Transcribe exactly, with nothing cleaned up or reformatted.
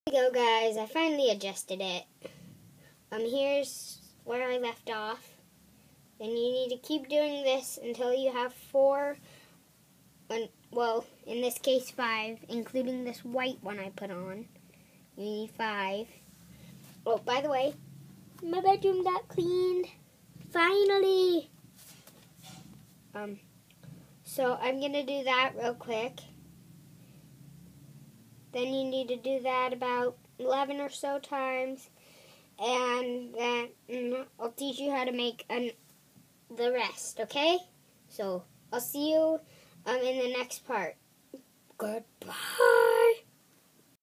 There you go, guys. I finally adjusted it. Um, here's where I left off. Then you need to keep doing this until you have four, well, in this case five, including this white one I put on. You need five. Oh, by the way, my bedroom got cleaned. Finally! Um, so I'm going to do that real quick. Then you need to do that about eleven or so times. And then I'll teach you how to make an, the rest, okay? So I'll see you um, in the next part. Goodbye.